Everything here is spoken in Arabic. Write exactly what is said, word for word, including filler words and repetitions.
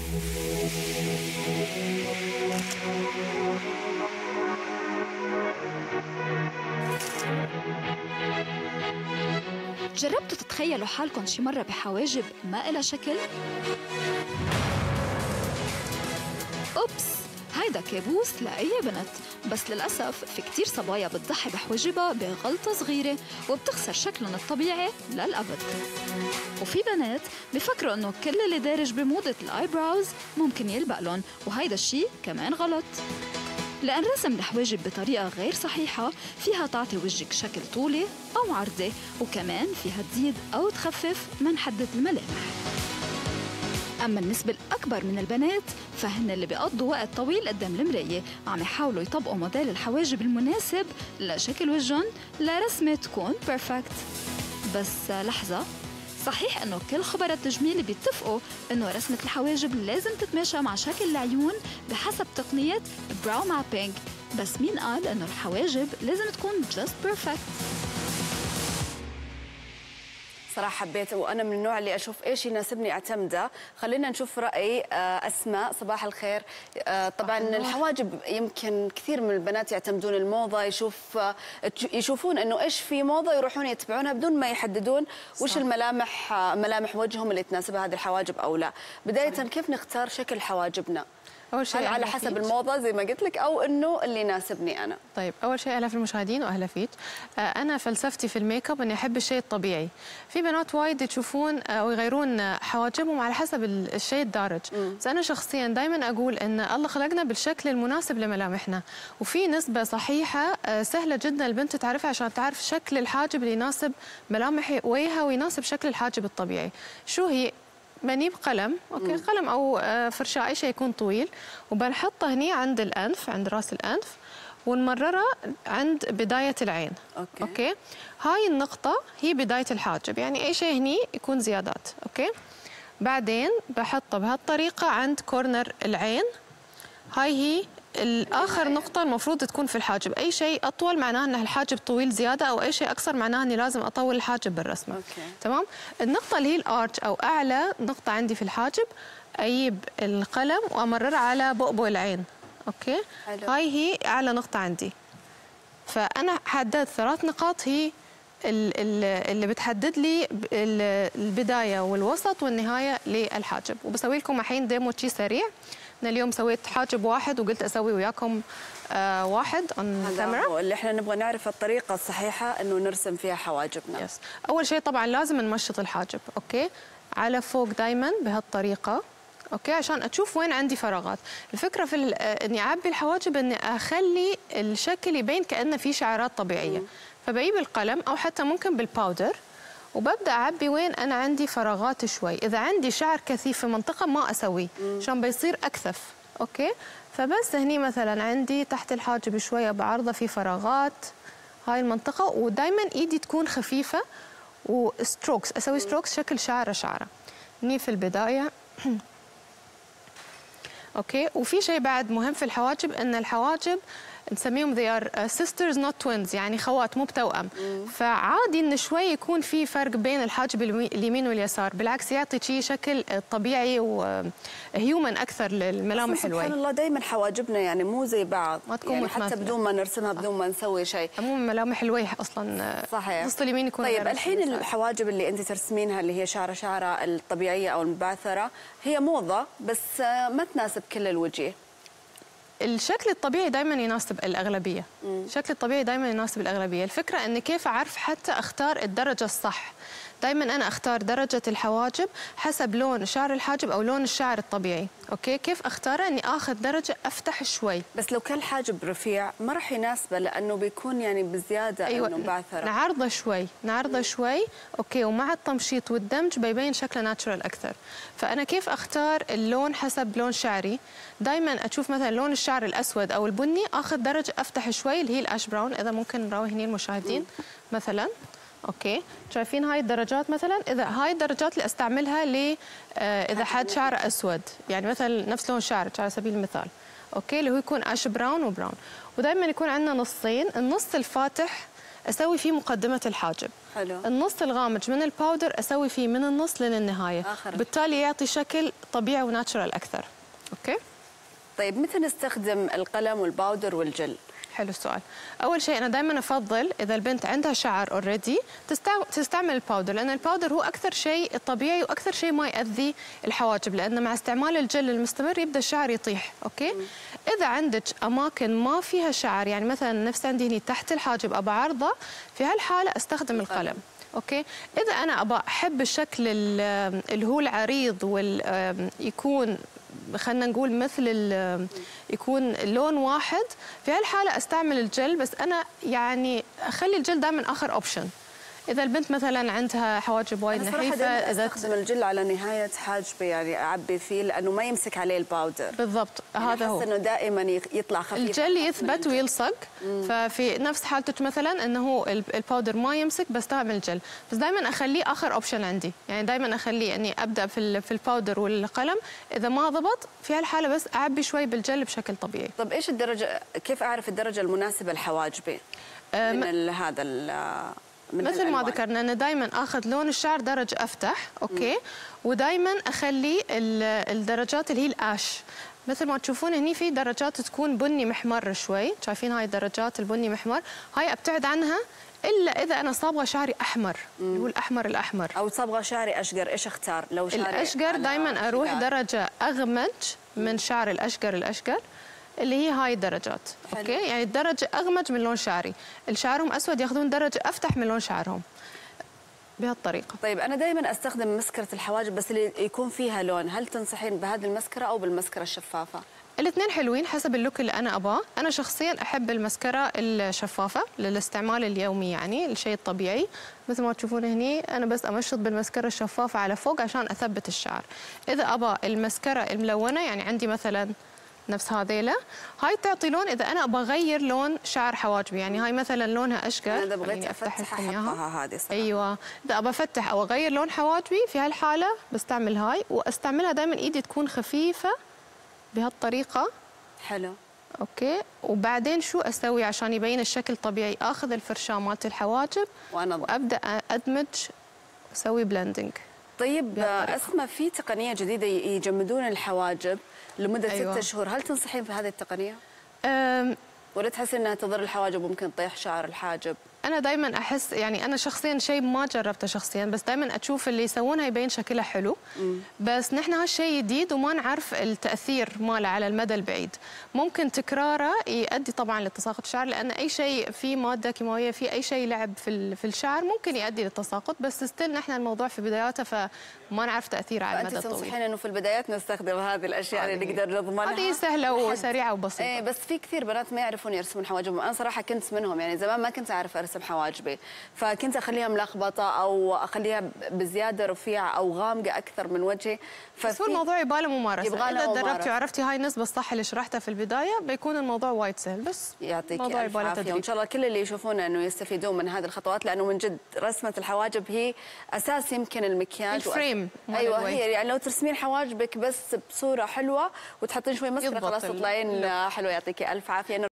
جربتوا تتخيلوا حالكم شي مرة بحواجب ما إلها شكل؟ أوبس، هيدا كابوس لأي بنت، بس للأسف في كتير صبايا بتضحي بحواجبها بغلطة صغيرة وبتخسر شكلهم الطبيعي للأبد. وفي بنات بفكروا إنه كل اللي دارج بموضة الآيبراوز ممكن يلبق لهم، وهيدا الشي كمان غلط، لأن رسم الحواجب بطريقة غير صحيحة فيها تعطي وجهك شكل طولي أو عرضي، وكمان فيها تزيد أو تخفف من حدة الملامح. أما النسبة الأكبر من البنات فهن اللي بيقضوا وقت طويل قدام المراية عم يحاولوا يطبقوا موديل الحواجب المناسب لشكل وجهن لرسمة تكون بيرفكت. بس لحظة، صحيح إنه كل خبراء التجميل بيتفقوا إنه رسمة الحواجب لازم تتماشى مع شكل العيون بحسب تقنية براو مابينج، بس مين قال إنه الحواجب لازم تكون just perfect؟ صراحة حبيت، وأنا من النوع اللي أشوف إيش يناسبني أعتمده. خلينا نشوف رأي أسماء. صباح الخير. طبعا الحواجب يمكن كثير من البنات يعتمدون الموضة، يشوف يشوفون إنه إيش في موضة يروحون يتبعونها بدون ما يحددون صح. وش الملامح ملامح وجههم اللي تناسبها هذه الحواجب أو لا. بداية صحيح. كيف نختار شكل حواجبنا؟ أول شيء هل على حسب الموضة زي ما قلت لك أو إنه اللي يناسبني أنا؟ طيب، أول شيء أهلا في المشاهدين وأهلا فيك. آه أنا فلسفتي في الميك اب إني أحب الشيء الطبيعي. في بنات وايد تشوفون أو يغيرون حواجبهم على حسب الشيء الدارج، بس أنا شخصيا دائما أقول إن الله خلقنا بالشكل المناسب لملامحنا، وفي نسبة صحيحة آه سهلة جدا البنت تعرفها عشان تعرف شكل الحاجب اللي يناسب ملامح وجهها ويناسب شكل الحاجب الطبيعي. شو هي؟ بنجيب قلم، اوكي، مم. قلم او فرشاه اي شيء يكون طويل، وبنحطه هني عند الانف، عند راس الانف، ونمرره عند بدايه العين. اوكي, أوكي. هاي النقطه هي بدايه الحاجب، يعني اي شيء هني يكون زيادات. اوكي. بعدين بحطه بهالطريقه عند كورنر العين. هاي هي الآخر نقطة المفروض تكون في الحاجب. أي شيء أطول معناه أن الحاجب طويل زيادة، أو أي شيء أقصر معناه أني لازم أطول الحاجب بالرسمة. أوكي. تمام؟ النقطة اللي هي الآرش أو أعلى نقطة عندي في الحاجب، أجيب القلم وأمرر على بؤبؤ العين. أوكي؟ حلو. هاي هي أعلى نقطة عندي. فأنا حددت ثلاث نقاط هي اللي بتحدد لي البداية والوسط والنهاية للحاجب، وبسوي لكم الحين ديمو شي سريع. أنا اليوم سويت حاجب واحد وقلت أسوي وياكم آه واحد on camera. هو اللي احنا نبغى نعرف الطريقة الصحيحة إنه نرسم فيها حواجبنا. يس. أول شيء طبعا لازم نمشط الحاجب، أوكي، على فوق دايما بهالطريقة، أوكي، عشان أشوف وين عندي فراغات. الفكرة في إني أعبي الحواجب إني أخلي الشكل يبين كأنه في شعرات طبيعية. مم. فبجيب القلم أو حتى ممكن بالباودر وببدأ أعبي وين أنا عندي فراغات شوي. إذا عندي شعر كثيف في منطقة ما أسويه عشان بيصير أكثف. أوكي. فبس هني مثلا عندي تحت الحاجب شوية بعرضة في فراغات هاي المنطقة، ودايما إيدي تكون خفيفة وستروكس، أسوي ستروكس شكل شعرة شعرة هني في البداية. أوكي. وفي شيء بعد مهم في الحواجب، إن الحواجب نسميهم they are sisters not twins، يعني خوات مو بتوأم. مم. فعادي إن شوي يكون في فرق بين الحاجب اليمين واليسار، بالعكس يعطي شيء شكل طبيعي وهيومن أكثر للملامح الوجه. سبحان الله دائما حواجبنا يعني مو زي بعض، ما تكون يعني حتى بدون ما نرسمها بدون ما نسوي شيء. عموما ملامح الوجه أصلا صحيح نص اليمين يكون. طيب الحين الحواجب اللي أنت ترسمينها اللي هي شعرة شعرة الطبيعية أو المبعثرة هي موضة بس ما تناسب كل الوجه. الشكل الطبيعي دائما يناسب الأغلبية. مم. الشكل الطبيعي دائما يناسب الأغلبية. الفكرة أن كيف أعرف حتى أختار الدرجة الصح. دائما أنا أختار درجة الحواجب حسب لون شعر الحاجب أو لون الشعر الطبيعي. أوكي. كيف أختاره؟ أني آخذ درجة أفتح شوي. بس لو كان حاجب رفيع ما راح يناسبه لأنه بيكون يعني بزيادة. أيوة. إنه بعثرة. نعرضه شوي نعرضه مم. شوي. أوكي. ومع التمشيط والدمج بيبين شكله ناتشورال أكثر. فأنا كيف أختار اللون حسب لون شعري؟ دائما أشوف مثلا لون الشعر الأسود أو البني آخذ درجة أفتح شوي اللي هي الأش براون. إذا ممكن نراوي هني المشاهدين مم. مثلا. اوكي. شايفين هاي الدرجات مثلا؟ اذا هاي الدرجات اللي استعملها ل آه اذا حد شعره اسود، يعني مثلا نفس لون شعرك على سبيل المثال. اوكي. اللي هو يكون اش براون وبراون. ودائما يكون عندنا نصين، النص الفاتح اسوي فيه مقدمه الحاجب. حلو. النص الغامج من الباودر اسوي فيه من النص للنهايه، آخر. بالتالي يعطي شكل طبيعي وناتشرال اكثر. اوكي. طيب متى نستخدم القلم والباودر والجل؟ حلو السؤال. اول شيء انا دائما افضل اذا البنت عندها شعر اوريدي تستعمل الباودر، لان الباودر هو اكثر شيء طبيعي واكثر شيء ما ياذي الحواجب، لان مع استعمال الجل المستمر يبدا الشعر يطيح. اوكي. م. اذا عندك اماكن ما فيها شعر، يعني مثلا نفس عندي هنا تحت الحاجب ابى عارضه، في هالحاله استخدم القلم. اوكي. اذا انا ابى احب الشكل اللي هو العريض ويكون خلينا نقول مثل يكون لون واحد، في هالحاله استعمل الجل، بس انا يعني اخلي الجل دائما اخر اوبشن. اذا البنت مثلا عندها حواجب وايد نحيفه، اذا استخدم الجل على نهايه حاجبي يعني اعبي فيه لانه ما يمسك عليه الباودر. بالضبط. يعني هذا هو انه دائما يطلع خفيف، الجل يثبت ويلصق. مم. ففي نفس حالتك مثلا انه هو الباودر ما يمسك بستعمل الجل، بس دائما اخليه اخر اوبشن عندي، يعني دائما اخليه اني ابدا في في الباودر والقلم، اذا ما ضبط في هالحاله بس اعبي شوي بالجل بشكل طبيعي. طب ايش الدرجه، كيف اعرف الدرجه المناسبه لحواجبي من هذا من مثل الألوان؟ ما ذكرنا أنا دائما اخذ لون الشعر درجه افتح. اوكي. ودائما اخلي الدرجات اللي هي الاش، مثل ما تشوفون هني في درجات تكون بني محمر شوي، شايفين هاي الدرجات البني محمر، هاي ابتعد عنها الا اذا انا صابغه شعري احمر، اللي هو الاحمر الاحمر، او صابغه شعري اشقر. ايش اختار؟ لو شعري الاشقر دائما اروح شقار. درجه اغمج من شعر الاشقر الاشقر اللي هي هاي الدرجات. حلو. اوكي. يعني الدرجه اغمج من لون شعري، الشعرهم اسود ياخذون درجه افتح من لون شعرهم بهالطريقه. طيب انا دائما استخدم مسكره الحواجب بس اللي يكون فيها لون، هل تنصحين بهذه المسكره او بالمسكره الشفافه؟ الاثنين حلوين حسب اللوك اللي انا اباه. انا شخصيا احب المسكره الشفافه للاستعمال اليومي، يعني الشيء الطبيعي. مثل ما تشوفون هني انا بس امشط بالمسكره الشفافه على فوق عشان اثبت الشعر. اذا ابى المسكره الملونه، يعني عندي مثلا نفس هذيله، هاي تعطي لون. اذا انا ابغى اغير لون شعر حواجبي، يعني هاي مثلا لونها اشقر، انا اذا بغيت افتح لكم اياها هذه صراحه. ايوه. اذا ابغى افتح او اغير لون حواجبي في هالحاله بستعمل هاي، واستعملها دائما ايدي تكون خفيفه بهالطريقه. حلو. اوكي. وبعدين شو اسوي عشان يبين الشكل طبيعي؟ اخذ الفرشاه مالت الحواجب وانا وابدا ادمج اسوي بلندنج. طيب اسماء، في تقنيه جديده يجمدون الحواجب لمده أيوة. ستة شهور، هل تنصحين بهذه التقنيه؟ أم... ولا تحسين انها تضر الحواجب وممكن تطيح شعر الحاجب؟ انا دائما احس، يعني انا شخصيا شيء ما جربته شخصيا، بس دائما اشوف اللي يسوونها يبين شكلها حلو. مم. بس نحن هالشيء جديد وما نعرف التاثير ماله على المدى البعيد. ممكن تكراره يؤدي طبعا لتساقط الشعر، لان اي شيء فيه ماده كيماويه، في اي شيء لعب في في الشعر ممكن يؤدي للتساقط، بس ستيل نحن الموضوع في بداياته فما نعرف تاثيره على المدى الطويل. انت تنصحين انه في البدايات نستخدم هذه الاشياء اللي نقدر نضمنها؟ هذه سهله وسريعه وبسيطه. ايه بس في كثير بنات ما يعرفون يرسمون حواجبهم، انا صراحه كنت منهم، يعني زمان ما كنت اعرف ارسم حواجبي، فكنت اخليها ملخبطه او اخليها بزياده رفيعه او غامقه اكثر من وجهي. بس هو الموضوع يبغى له ممارسه، اذا تدربتي وعرفتي هاي النسبه الصح اللي شرحتها في البدايه بيكون الموضوع وايد سهل. بس يعطيك الف عافيه، وان شاء الله كل اللي يشوفونه انه يستفيدون من هذه الخطوات، لانه من جد رسمه الحواجب هي اساس يمكن المكياج الفريم. ايوه هي، يعني لو ترسمين حواجبك بس بصوره حلوه وتحطين شوي مسكره خلاص تطلعين حلوه. يعطيكي الف عافيه.